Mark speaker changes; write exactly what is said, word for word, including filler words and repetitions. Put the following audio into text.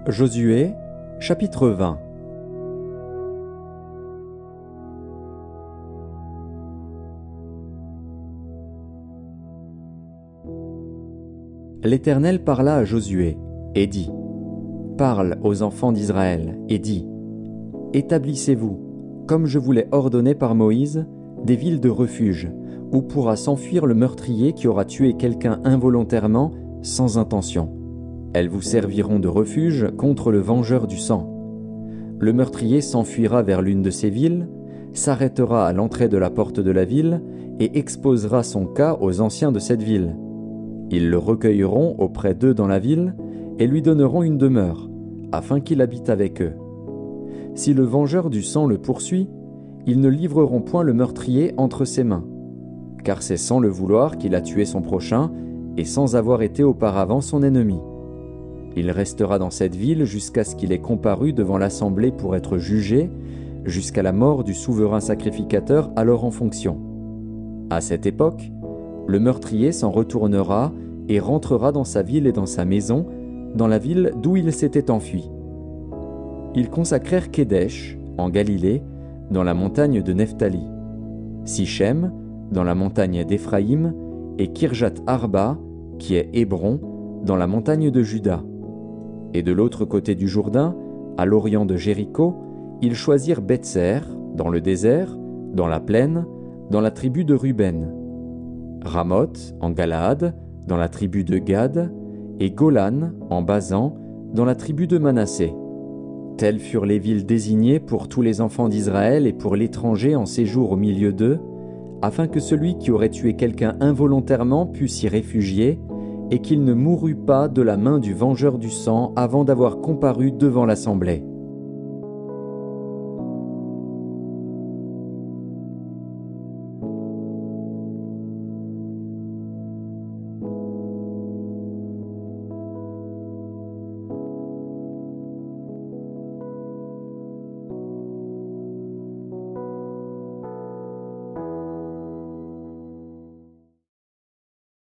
Speaker 1: Josué, chapitre vingt. L'Éternel parla à Josué, et dit : « Parle aux enfants d'Israël, et dis : Établissez-vous, comme je vous l'ai ordonné par Moïse, des villes de refuge, où pourra s'enfuir le meurtrier qui aura tué quelqu'un involontairement, sans intention. Elles vous serviront de refuge contre le vengeur du sang. Le meurtrier s'enfuira vers l'une de ces villes, s'arrêtera à l'entrée de la porte de la ville et exposera son cas aux anciens de cette ville. Ils le recueilleront auprès d'eux dans la ville et lui donneront une demeure, afin qu'il habite avec eux. Si le vengeur du sang le poursuit, ils ne livreront point le meurtrier entre ses mains, car c'est sans le vouloir qu'il a tué son prochain et sans avoir été auparavant son ennemi. Il restera dans cette ville jusqu'à ce qu'il ait comparu devant l'assemblée pour être jugé, jusqu'à la mort du souverain sacrificateur alors en fonction. À cette époque, le meurtrier s'en retournera et rentrera dans sa ville et dans sa maison, dans la ville d'où il s'était enfui. Ils consacrèrent Kédesh, en Galilée, dans la montagne de Nephtali, Sichem, dans la montagne d'Éphraïm, et Kirjat Arba, qui est Hébron, dans la montagne de Juda. Et de l'autre côté du Jourdain, à l'orient de Jéricho, ils choisirent Bethser, dans le désert, dans la plaine, dans la tribu de Ruben, Ramoth, en Galaad, dans la tribu de Gad, et Golan, en Basan, dans la tribu de Manassé. Telles furent les villes désignées pour tous les enfants d'Israël et pour l'étranger en séjour au milieu d'eux, afin que celui qui aurait tué quelqu'un involontairement pût s'y réfugier, et qu'il ne mourût pas de la main du vengeur du sang avant d'avoir comparu devant l'assemblée.